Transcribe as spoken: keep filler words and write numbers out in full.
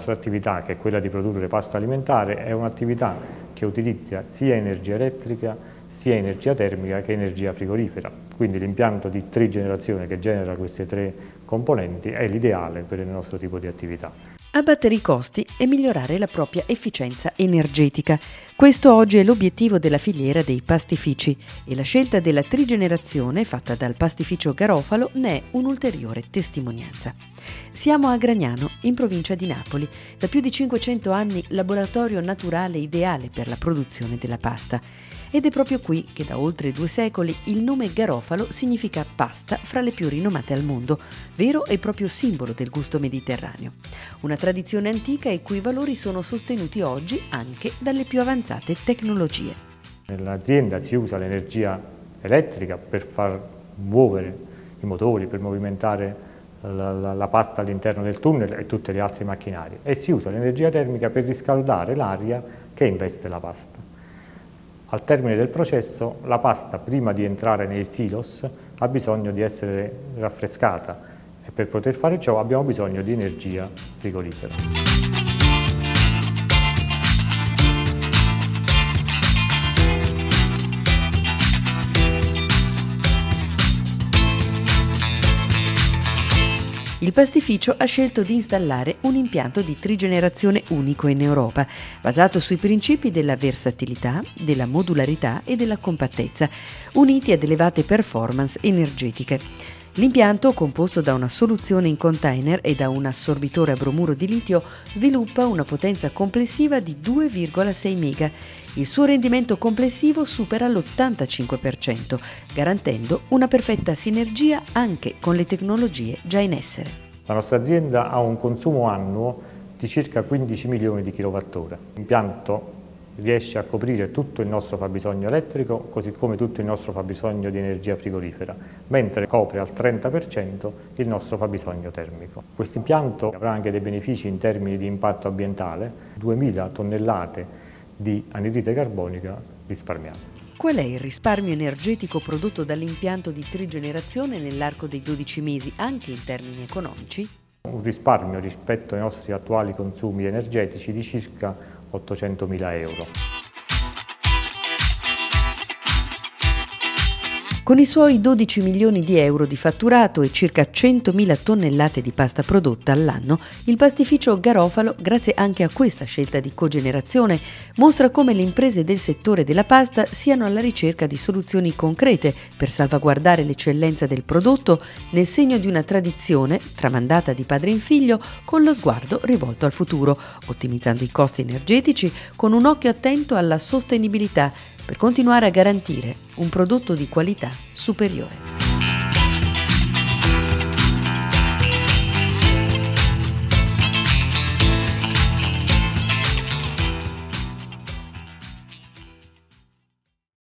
nostra attività, che è quella di produrre pasta alimentare, è un'attività che utilizza sia energia elettrica, sia energia termica che energia frigorifera. Quindi l'impianto di trigenerazione che genera queste tre componenti è l'ideale per il nostro tipo di attività. Abbattere i costi e migliorare la propria efficienza energetica. Questo oggi è l'obiettivo della filiera dei pastifici e la scelta della trigenerazione fatta dal pastificio Garofalo ne è un'ulteriore testimonianza. Siamo a Gragnano, in provincia di Napoli, da più di cinquecento anni laboratorio naturale ideale per la produzione della pasta. Ed è proprio qui che da oltre due secoli il nome Garofalo significa pasta fra le più rinomate al mondo, vero e proprio simbolo del gusto mediterraneo. Una tradizione antica i cui valori sono sostenuti oggi anche dalle più avanzate tecnologie. Nell'azienda si usa l'energia elettrica per far muovere i motori, per movimentare la, la, la pasta all'interno del tunnel e tutte le altre macchinarie, e si usa l'energia termica per riscaldare l'aria che investe la pasta. Al termine del processo, la pasta, prima di entrare nei silos, ha bisogno di essere raffrescata e per poter fare ciò abbiamo bisogno di energia frigorifera. Il pastificio ha scelto di installare un impianto di trigenerazione unico in Europa, basato sui principi della versatilità, della modularità e della compattezza, uniti ad elevate performance energetiche. L'impianto, composto da una soluzione in container e da un assorbitore a bromuro di litio, sviluppa una potenza complessiva di due virgola sei mega. Il suo rendimento complessivo supera l'ottantacinque per cento, garantendo una perfetta sinergia anche con le tecnologie già in essere. La nostra azienda ha un consumo annuo di circa quindici milioni di kilowattora. L'impianto riesce a coprire tutto il nostro fabbisogno elettrico, così come tutto il nostro fabbisogno di energia frigorifera, mentre copre al trenta per cento il nostro fabbisogno termico. Questo impianto avrà anche dei benefici in termini di impatto ambientale, duemila tonnellate di anidride carbonica risparmiate. Qual è il risparmio energetico prodotto dall'impianto di trigenerazione nell'arco dei dodici mesi, anche in termini economici? Un risparmio rispetto ai nostri attuali consumi energetici di circa ottocentomila euro. Con i suoi dodici milioni di euro di fatturato e circa centomila tonnellate di pasta prodotta all'anno, il pastificio Garofalo, grazie anche a questa scelta di cogenerazione, mostra come le imprese del settore della pasta siano alla ricerca di soluzioni concrete per salvaguardare l'eccellenza del prodotto nel segno di una tradizione tramandata di padre in figlio con lo sguardo rivolto al futuro, ottimizzando i costi energetici con un occhio attento alla sostenibilità per continuare a garantire un prodotto di qualità superiore.